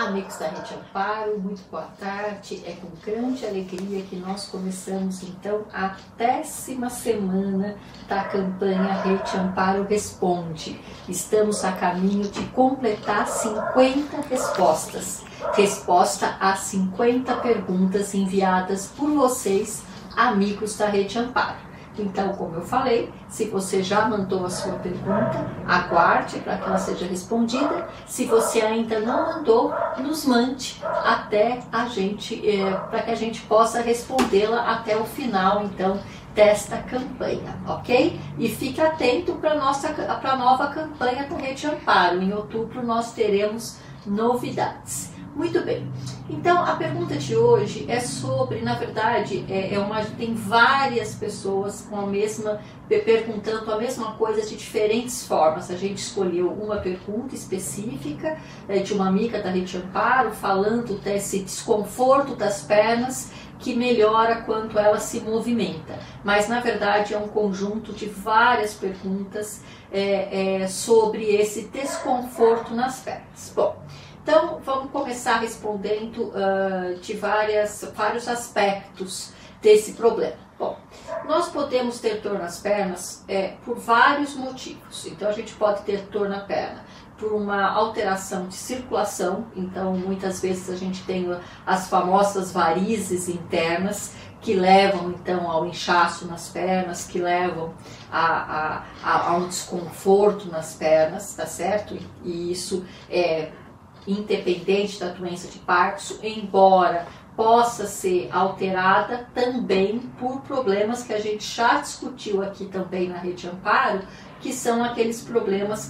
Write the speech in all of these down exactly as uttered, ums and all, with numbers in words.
Olá, amigos da Rede Amparo, muito boa tarde. É com grande alegria que nós começamos então a décima semana da campanha Rede Amparo Responde. Estamos a caminho de completar cinquenta respostas. Resposta a cinquenta perguntas enviadas por vocês, amigos da Rede Amparo. Então, como eu falei, se você já mandou a sua pergunta, aguarde para que ela seja respondida. Se você ainda não mandou, nos mande até a gente, é, para que a gente possa respondê-la até o final, então, desta campanha, ok? E fique atento para a nossa, para a nova campanha da Rede Amparo. Em outubro nós teremos novidades. Muito bem, então a pergunta de hoje é sobre, na verdade, é, é uma, tem várias pessoas com a mesma, perguntando a mesma coisa de diferentes formas. A gente escolheu uma pergunta específica é, de uma amiga da Rede Amparo, falando desse desconforto das pernas que melhora quando ela se movimenta. Mas, na verdade, é um conjunto de várias perguntas é, é, sobre esse desconforto nas pernas. Bom, então, vamos começar respondendo uh, de várias, vários aspectos desse problema. Bom, nós podemos ter dor nas pernas é, por vários motivos. Então, a gente pode ter dor na perna por uma alteração de circulação. Então, muitas vezes a gente tem as famosas varizes internas que levam, então, ao inchaço nas pernas, que levam a, a, a um desconforto nas pernas, tá certo? E isso é independente da doença de Parkinson, embora possa ser alterada também por problemas que a gente já discutiu aqui também na Rede Amparo, que são aqueles problemas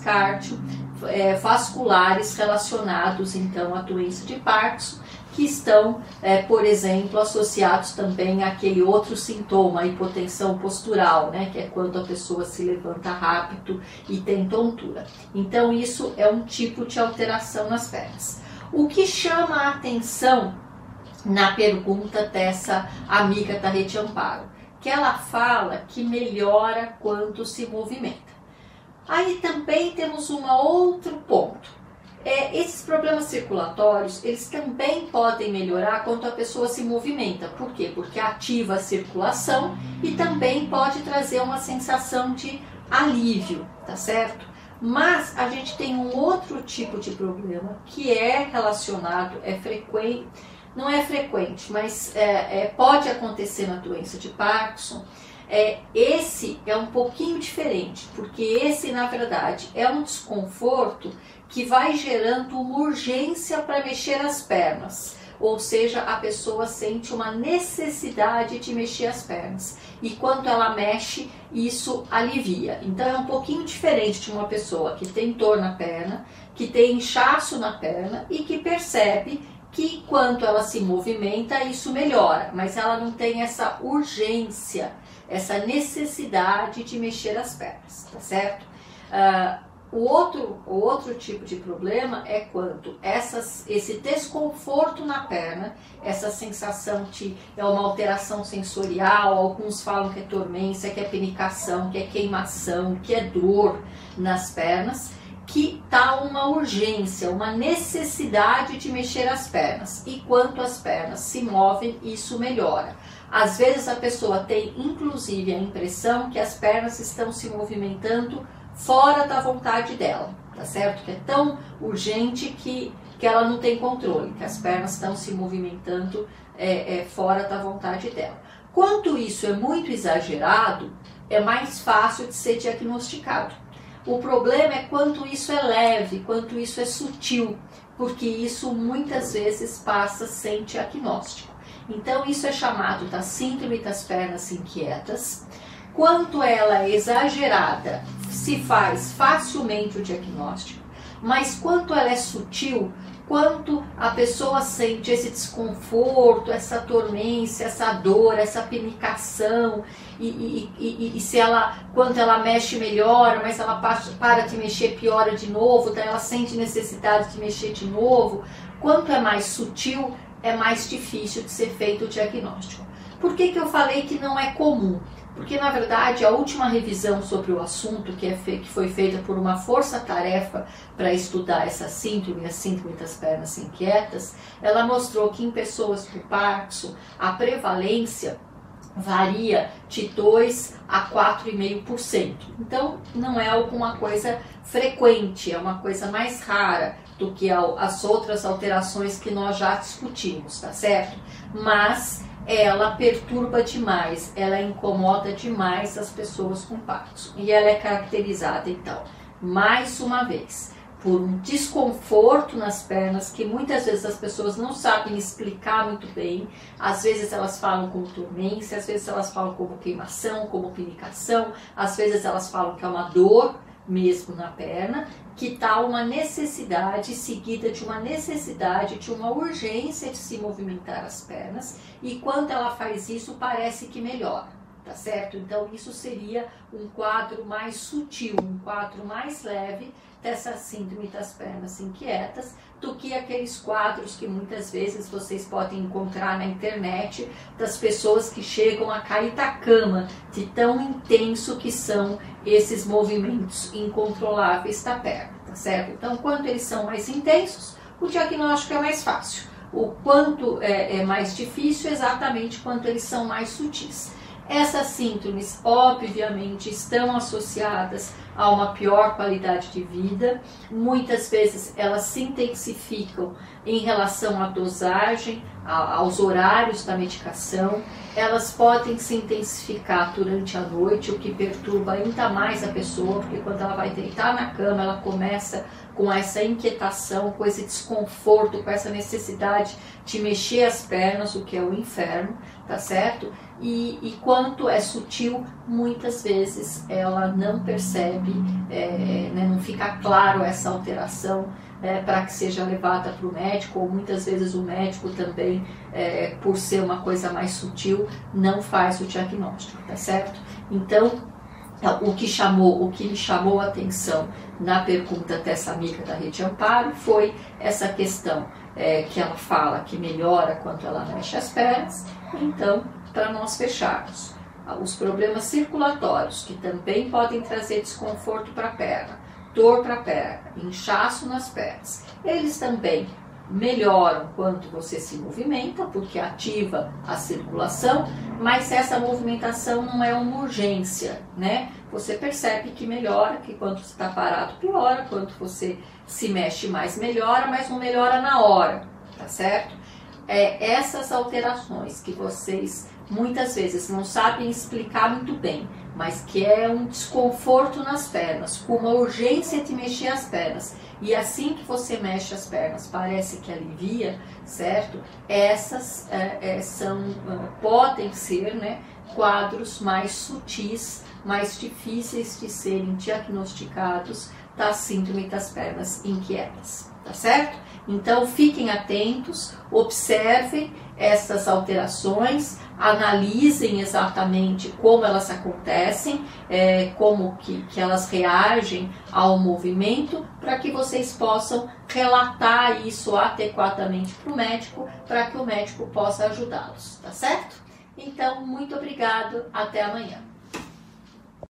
cardiovasculares relacionados então à doença de Parkinson, que estão, é, por exemplo, associados também àquele outro sintoma, a hipotensão postural, né, que é quando a pessoa se levanta rápido e tem tontura. Então, isso é um tipo de alteração nas pernas. O que chama a atenção na pergunta dessa amiga da Rede Amparo? Que ela fala que melhora quando se movimenta. Aí também temos um outro ponto. É, esses problemas circulatórios, eles também podem melhorar quando a pessoa se movimenta. Por quê? Porque ativa a circulação e também pode trazer uma sensação de alívio, tá certo? Mas a gente tem um outro tipo de problema que é relacionado, é frequente, não é frequente, mas é, é, pode acontecer na doença de Parkinson. É, esse é um pouquinho diferente, porque esse, na verdade, é um desconforto que vai gerando uma urgência para mexer as pernas, ou seja, a pessoa sente uma necessidade de mexer as pernas, e quando ela mexe, isso alivia. Então é um pouquinho diferente de uma pessoa que tem dor na perna, que tem inchaço na perna e que percebe que quando ela se movimenta, isso melhora, mas ela não tem essa urgência, essa necessidade de mexer as pernas, tá certo? Uh, o, outro, o outro tipo de problema é quando essas, esse desconforto na perna, essa sensação de é uma alteração sensorial, alguns falam que é dormência, que é penicação, que é queimação, que é dor nas pernas, que está uma urgência, uma necessidade de mexer as pernas. E quando as pernas se movem, isso melhora. Às vezes a pessoa tem inclusive a impressão que as pernas estão se movimentando fora da vontade dela, tá certo? Que é tão urgente que, que ela não tem controle, que as pernas estão se movimentando é, é, fora da vontade dela. Quando isso é muito exagerado, é mais fácil de ser diagnosticado. O problema é quanto isso é leve, quanto isso é sutil, porque isso muitas vezes passa sem diagnóstico. Então isso é chamado da síndrome das pernas inquietas. Quanto ela é exagerada, se faz facilmente o diagnóstico, mas quanto ela é sutil, quanto a pessoa sente esse desconforto, essa dormência, essa dor, essa penicação, e, e, e, e se ela, quando ela mexe melhora, mas ela para de mexer piora de novo, então ela sente necessidade de mexer de novo, quanto é mais sutil, é mais difícil de ser feito o diagnóstico. Por que que eu falei que não é comum? Porque, na verdade, a última revisão sobre o assunto, que, é fe que foi feita por uma força-tarefa para estudar essa síndrome, a síndrome das pernas inquietas, ela mostrou que em pessoas com Parkinson, a prevalência varia de dois a quatro vírgula cinco por cento. Então, não é alguma coisa frequente, é uma coisa mais rara do que as outras alterações que nós já discutimos, tá certo? Mas ela perturba demais, ela incomoda demais as pessoas com Parkinson. E ela é caracterizada, então, mais uma vez, por um desconforto nas pernas, que muitas vezes as pessoas não sabem explicar muito bem. Às vezes elas falam como dormência, às vezes elas falam como queimação, como pinicação, às vezes elas falam que é uma dor mesmo na perna, que está uma necessidade seguida de uma necessidade, de uma urgência de se movimentar as pernas, e quando ela faz isso parece que melhora, tá certo? Então isso seria um quadro mais sutil, um quadro mais leve dessa síndrome das pernas inquietas, do que aqueles quadros que muitas vezes vocês podem encontrar na internet das pessoas que chegam a cair da cama de tão intenso que são esses movimentos incontroláveis da perna, tá certo? Então, quando eles são mais intensos, o diagnóstico é mais fácil. O quanto é, é mais difícil, exatamente quando eles são mais sutis. Essas síndromes, obviamente, estão associadas a uma pior qualidade de vida. Muitas vezes elas se intensificam em relação à dosagem, aos horários da medicação. Elas podem se intensificar durante a noite, o que perturba ainda mais a pessoa, porque quando ela vai deitar na cama, ela começa com essa inquietação, com esse desconforto, com essa necessidade de mexer as pernas, o que é o inferno, tá certo? E, e quanto é sutil, muitas vezes ela não percebe, é, né, não fica claro essa alteração é, para que seja levada para o médico, ou muitas vezes o médico também, é, por ser uma coisa mais sutil, não faz o diagnóstico, tá certo? Então, o que chamou, o que me chamou a atenção na pergunta dessa amiga da Rede Amparo foi essa questão é, que ela fala que melhora quando ela mexe as pernas. Então, para nós fecharmos, os problemas circulatórios, que também podem trazer desconforto para a perna, dor para a perna, inchaço nas pernas, eles também melhoram quando você se movimenta, porque ativa a circulação, mas essa movimentação não é uma urgência, né? Você percebe que melhora, que quando você está parado piora, quando você se mexe mais melhora, mas não melhora na hora, tá certo? É, essas alterações que vocês muitas vezes não sabem explicar muito bem, mas que é um desconforto nas pernas, com uma urgência de mexer as pernas, e assim que você mexe as pernas parece que alivia, certo? Essas é, é, são, podem ser, né, quadros mais sutis, mais difíceis de serem diagnosticados da síndrome das pernas inquietas, tá certo? Então fiquem atentos, observem essas alterações, analisem exatamente como elas acontecem, é, como que, que elas reagem ao movimento, para que vocês possam relatar isso adequadamente para o médico, para que o médico possa ajudá-los, tá certo? Então, muito obrigado, até amanhã.